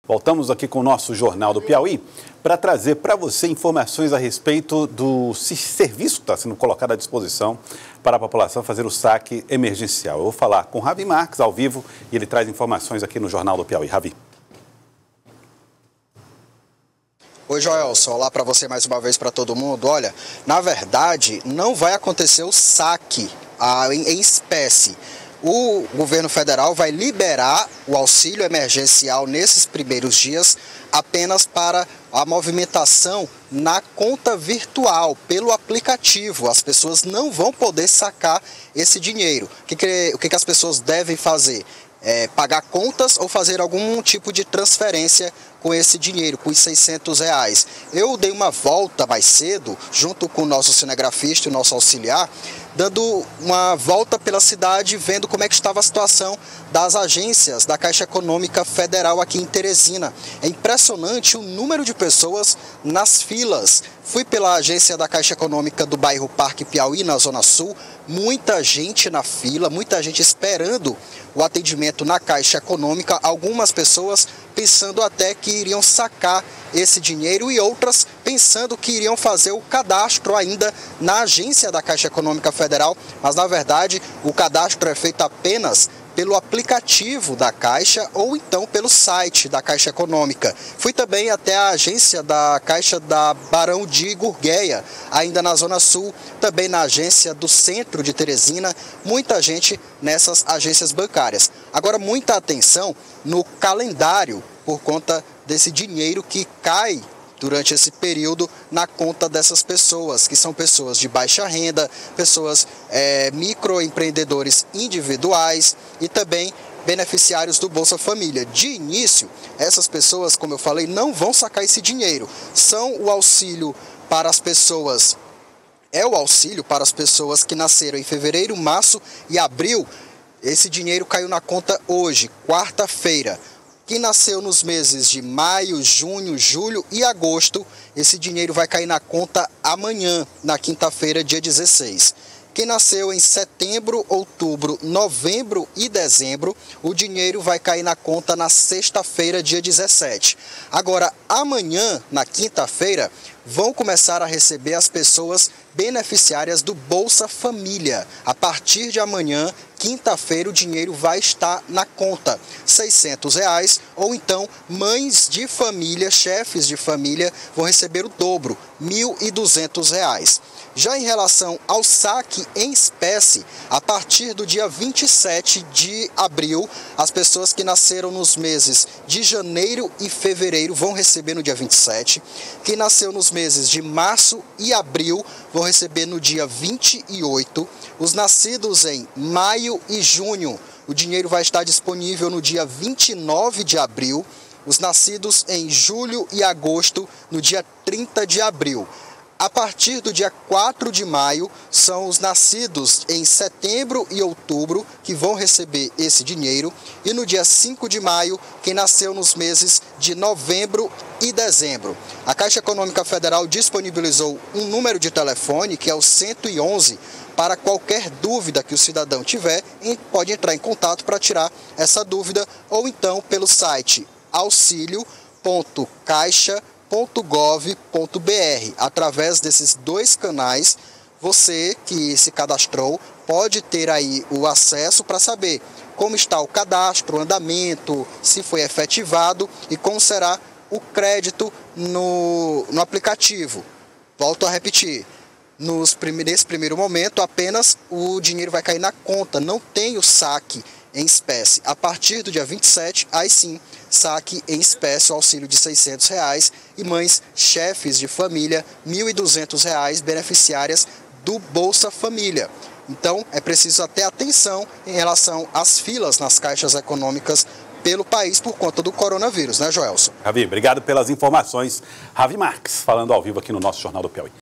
Voltamos aqui com o nosso Jornal do Piauí para trazer para você informações a respeito do serviço que está sendo colocado à disposição para a população fazer o saque emergencial. Eu vou falar com Ravi Marques ao vivo e ele traz informações aqui no Jornal do Piauí. Ravi. Oi, Joelson. Olá para você mais uma vez, para todo mundo. Olha, na verdade, não vai acontecer o saque em espécie. O governo federal vai liberar o auxílio emergencial nesses primeiros dias apenas para a movimentação na conta virtual, pelo aplicativo. As pessoas não vão poder sacar esse dinheiro. O que as pessoas devem fazer? Pagar contas ou fazer algum tipo de transferência com esse dinheiro, com os R$600. Eu dei uma volta mais cedo, junto com o nosso cinegrafista e o nosso auxiliar, dando uma volta pela cidade, vendo como é que estava a situação das agências da Caixa Econômica Federal aqui em Teresina. É impressionante o número de pessoas nas filas. Fui pela agência da Caixa Econômica do bairro Parque Piauí, na Zona Sul, muita gente na fila, muita gente esperando o atendimento na Caixa Econômica, algumas pessoas pensando até que iriam sacar esse dinheiro e outras pensando que iriam fazer o cadastro ainda na agência da Caixa Econômica Federal, mas na verdade o cadastro é feito apenas pelo aplicativo da Caixa ou então pelo site da Caixa Econômica. Fui também até a agência da Caixa da Barão de Gurgueia, ainda na Zona Sul, também na agência do centro de Teresina, muita gente nessas agências bancárias. Agora, muita atenção no calendário por conta desse dinheiro que cai durante esse período na conta dessas pessoas, que são pessoas de baixa renda, pessoas microempreendedores individuais e também beneficiários do Bolsa Família. De início, essas pessoas, como eu falei, não vão sacar esse dinheiro. São o auxílio para as pessoas, o auxílio para as pessoas que nasceram em fevereiro, março e abril. Esse dinheiro caiu na conta hoje, quarta-feira. Quem nasceu nos meses de maio, junho, julho e agosto, esse dinheiro vai cair na conta amanhã, na quinta-feira, dia 16. Quem nasceu em setembro, outubro, novembro e dezembro, o dinheiro vai cair na conta na sexta-feira, dia 17. Agora, amanhã, na quinta-feira, vão começar a receber as pessoas beneficiárias do Bolsa Família. A partir de amanhã, quinta-feira, o dinheiro vai estar na conta, R$600, ou então mães de família, chefes de família, vão receber o dobro, R$1.200. Já em relação ao saque em espécie, a partir do dia 27 de abril, as pessoas que nasceram nos meses de janeiro e fevereiro vão receber no dia 27. Quem nasceu nos meses de março e abril vão receber no dia 28. Os nascidos em maio e junho, o dinheiro vai estar disponível no dia 29 de abril. Os nascidos em julho e agosto, no dia 30 de abril. A partir do dia 4 de maio, são os nascidos em setembro e outubro que vão receber esse dinheiro. E no dia 5 de maio, quem nasceu nos meses de novembro e dezembro. A Caixa Econômica Federal disponibilizou um número de telefone, que é o 111, para qualquer dúvida que o cidadão tiver, pode entrar em contato para tirar essa dúvida, ou então pelo site auxilio.caixa.gov.br. Através desses dois canais, você que se cadastrou pode ter aí o acesso para saber como está o cadastro, o andamento, se foi efetivado e como será o crédito no aplicativo. Volto a repetir, nesse primeiro momento apenas o dinheiro vai cair na conta, não tem o saque em espécie. A partir do dia 27, aí sim, saque em espécie, o auxílio de R$600 e mães chefes de família, R$1.200 beneficiárias do Bolsa Família. Então, é preciso ter atenção em relação às filas nas caixas econômicas pelo país por conta do coronavírus, né, Joelson? Ravi, obrigado pelas informações. Ravi Marques, falando ao vivo aqui no nosso Jornal do Piauí.